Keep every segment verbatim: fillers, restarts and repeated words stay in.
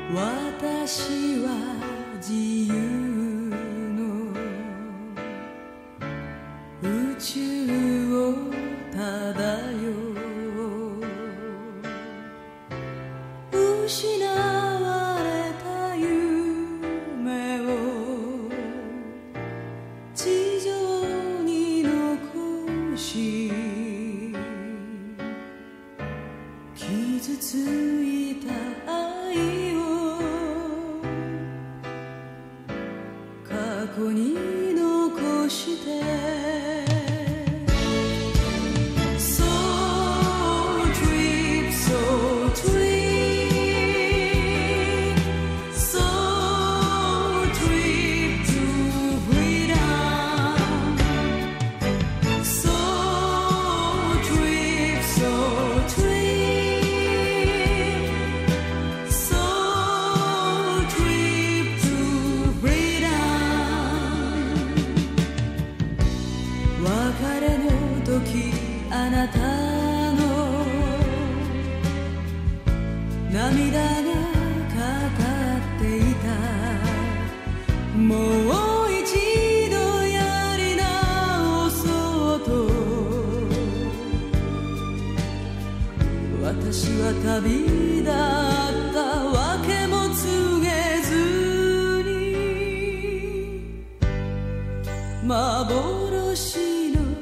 私は自由の宇宙を漂う失われた夢を地上に残し傷ついた愛を過去に残して別れの時あなたの涙がかかっていたもう一度やり直そうと私は旅立ったわけも告げずに幻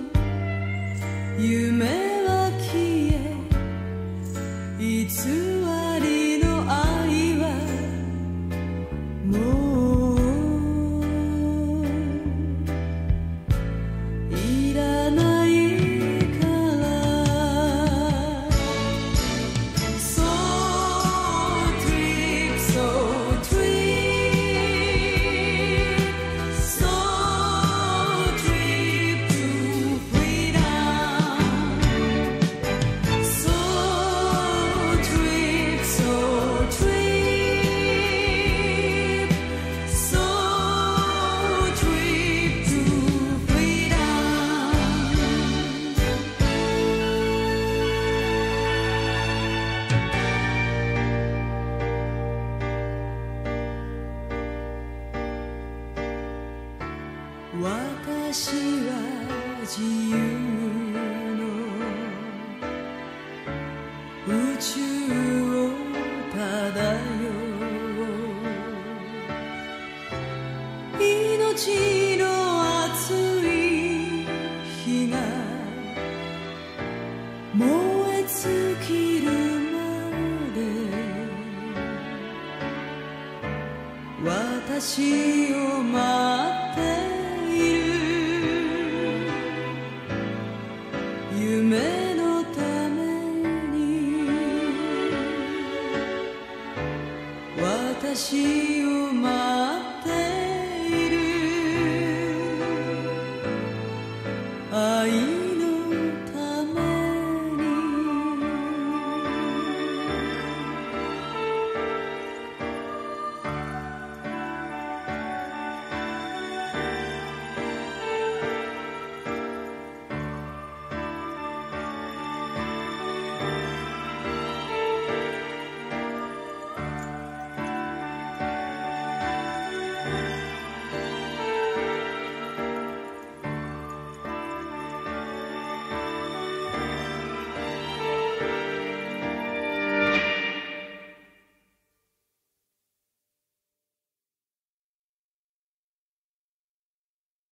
夢は消え偽りの愛はもういらないから So trip, so trip, so trip to freedom私は自由の宇宙を漂う命の熱い火が燃え尽きるまで私を待って夢のために私を待って